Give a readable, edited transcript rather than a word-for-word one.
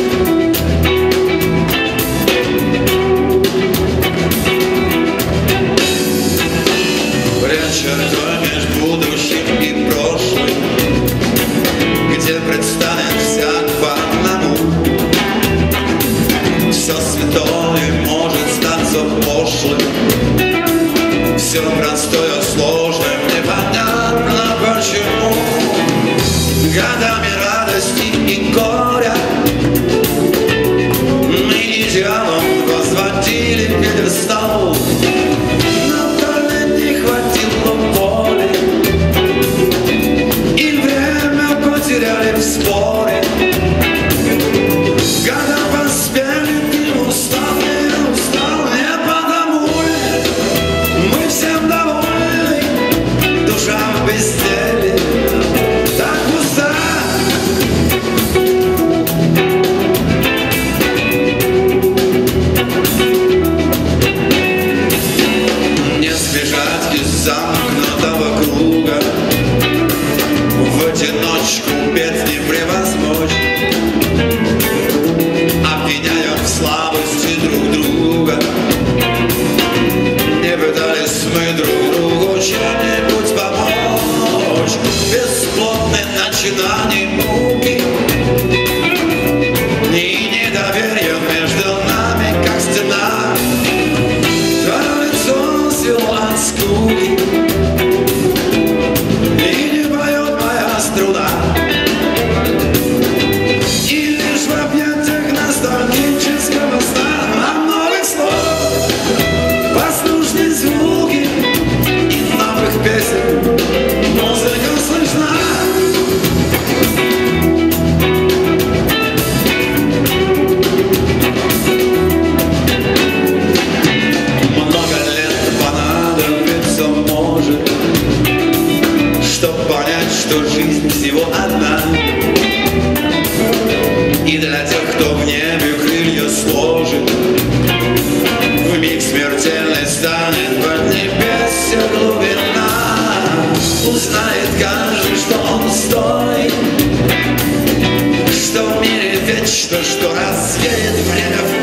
чертой между будущим и прошлым, где предстанет всяк по одному. Все святое может статься пошлым, все простое сложным, непонятно почему. Годами радости и горя мы идеалом возводили пьедестал, но только не хватило воли, и время потеряли в споре. Года поспели, ты устал, не устал, не потому ли мы всем довольны, душа в безделе так пуста. Не сбежать из замкнутого круга, в одиночку бед не превозмочь. Обвиняем в слабости друг друга, не пытались мы друг другу чем-нибудь помочь. Бесплодные начинания муки и недоверие между нами, как стена. Твое лицо свело от скуки, и не поет моя струна, и лишь в объятиях ностальгического сна много слов, послушные звуки и новых песен музыка слышна. Много лет понадобится, может, чтоб понять, что жизнь всего одна. И для тех, кто в небе крылья сложит, вмиг смертельной станет поднебесье глубина. Узнает каждый, что он стоит, что в мире вечно, что развеет время.